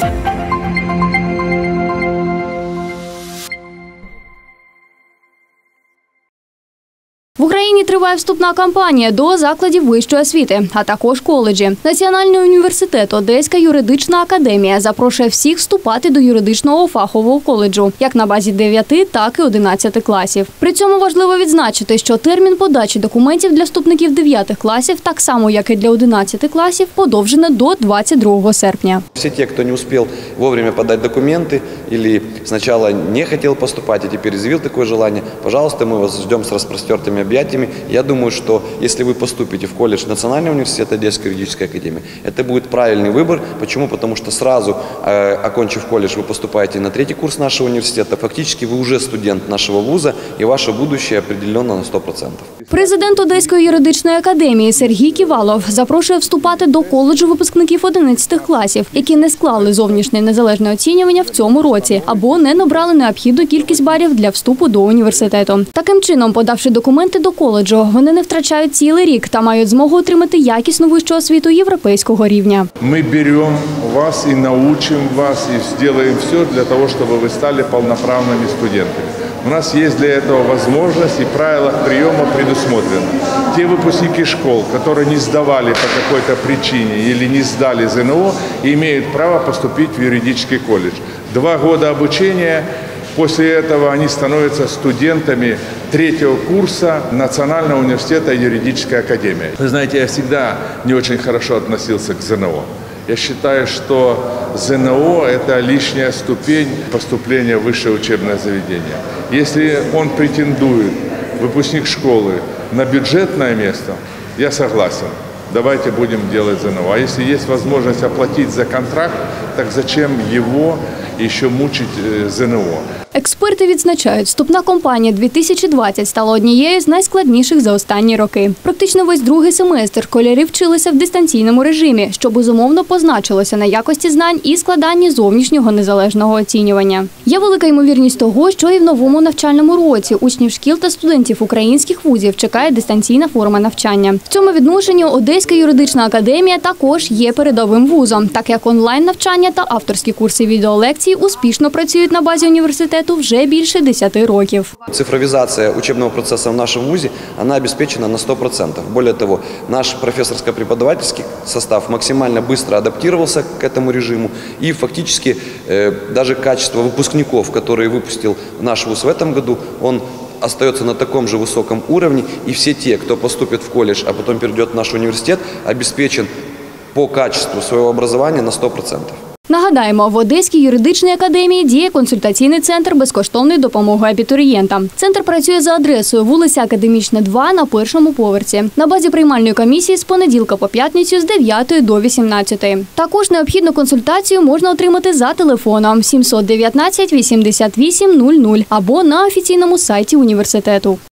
В Україні триває вступна кампанія до закладів вищої освіти, а також коледжі. Національний університет Одеська юридична академія запрошує всіх вступати до юридичного фахового коледжу, як на базі 9, так і 11 класів. При цьому важливо відзначити, що термін подачі документів для вступників 9 класів, так само, як і для 11 класів, подовжено до 22 серпня. Всі ті, хто не встиг вовремя подати документи, або спочатку не хотів поступати, а тепер заявив таке бажання, пожалуйста, ми вас чекаємо з розпростертими объятиями. Я думаю, что если вы поступите в колледж Национального университета Одесской юридической академии, это будет правильный выбор. Почему? Потому что сразу, окончив колледж, вы поступаете на 3-й курс нашего университета. Фактически вы уже студент нашего вуза, и ваше будущее определенно на 100%. Президент Одеської юридичної академії Сергій Ківалов запрошує вступати до коледжу випускників 11 класів, які не склали зовнішнє незалежне оцінювання в цьому році або не набрали необхідну кількість балів для вступу до університету. Таким чином, подавши документи до коледжу, вони не втрачають цілий рік та мають змогу отримати якісну вищу освіту європейського рівня. Ми беремо вас і навчимо вас, і зробимо все для того, щоб ви стали повноправними студентами. У нас есть для этого возможность, и в правилах приема предусмотрено. Те выпускники школ, которые не сдавали по какой-то причине или не сдали ЗНО, имеют право поступить в юридический колледж. 2 года обучения, после этого они становятся студентами 3-го курса Национального университета юридической академии. Вы знаете, я всегда не очень хорошо относился к ЗНО. Я считаю, что ЗНО – это лишняя ступень поступления в высшее учебное заведение. Если он претендует, выпускник школы, на бюджетное место, я согласен. Давайте будем делать ЗНО. А если есть возможность оплатить за контракт, так зачем его еще мучить ЗНО? Експерти відзначають, вступна кампанія 2020 стала однією з найскладніших за останні роки. Практично весь другий семестр школярі вчилися в дистанційному режимі, що безумовно позначилося на якості знань і складанні зовнішнього незалежного оцінювання. Є велика ймовірність того, що і в новому навчальному році учнів шкіл та студентів українських вузів чекає дистанційна форма навчання. В цьому відношенні Одеська юридична академія також є передовим вузом, так як онлайн-навчання та авторські курси відеолекцій успішно працюють на базі університету вже більше 10 років. Цифровизация учебного процесса в нашем вузе, она обеспечена на 100%. Более того, наш профессорско-преподавательский состав максимально быстро адаптировался к этому режиму. И фактически даже качество выпускников, которые выпустил наш вуз в этом году, он остается на таком же высоком уровне. И все те, кто поступит в колледж, а потом перейдет в наш университет, обеспечен по качеству своего образования на 100%. Нагадаємо, в Одеській юридичній академії діє консультаційний центр безкоштовної допомоги абітурієнтам. Центр працює за адресою вулиця Академічна, 2 на 1-му поверсі. На базі приймальної комісії з понеділка по п'ятницю з 9 до 18. Також необхідну консультацію можна отримати за телефоном 719 88 00 або на офіційному сайті університету.